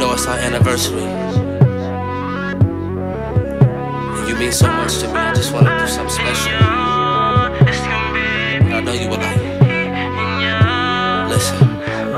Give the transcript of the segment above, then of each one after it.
know it's our anniversary, and you mean so much to me. I just wanna do something special. And I know you would like. Listen.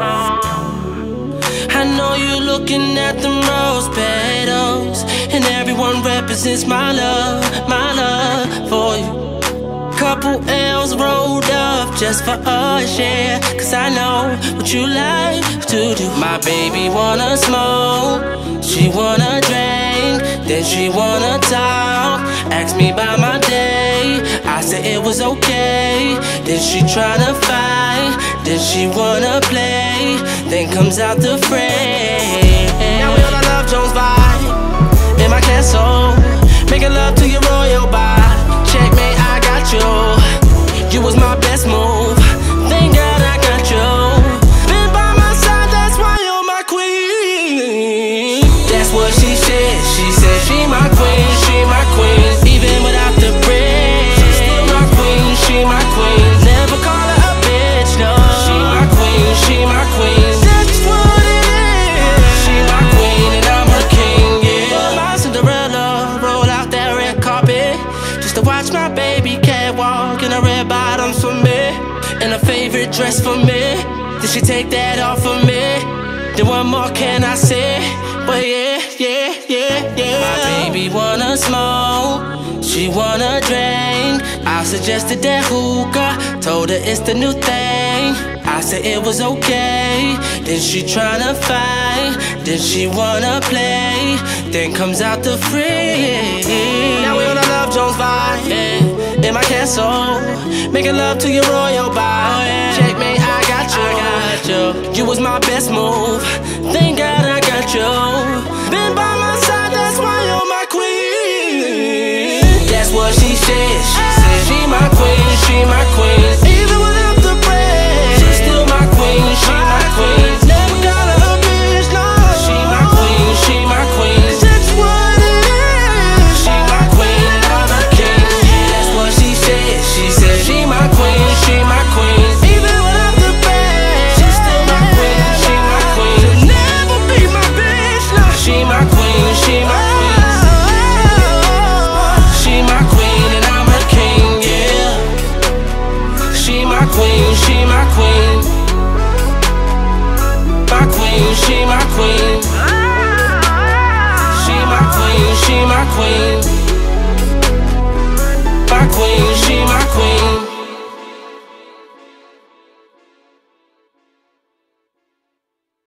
I know you're looking at the rose petals, and everyone represents my love for you. Couple L's rolled up just for us, yeah. Cause I know what you like to do. My baby wanna smoke, she wanna drink, then she wanna talk. Ask me about my day, I said it was okay. Then she tryna fight, then she wanna play, then comes out the fray. Now we on a Love Jones vibe in my castle, making love to your royal body. Checkmate, I got you. You was my best move. Thank God I got you. Been by my side, that's why you're my queen. That's what she said. She said she my queen, she my queen. Even without the bread, she's still my queen, she my queen. Never call her a bitch, no. She my queen, she my queen. That's what it is. She my queen and I'm her king, yeah. My Cinderella, roll out that red carpet just to watch my baby catwalk in her red bottoms for me, and a favorite dress for me. Did she take that off of me? Then what more can I say? But yeah. My baby wanna smoke, she wanna drink. I suggested that hookah, told her it's the new thing. I said it was okay. Then she tryna fight, then she wanna play, then comes out the free. Now we on a Love Jones vibe, yeah. In my castle, making love to your royal body. Checkmate, I got you. You was my best move. Thank God I got you. Been by my side, that's why you're my queen. That's what she said. She said she my queen, she my queen.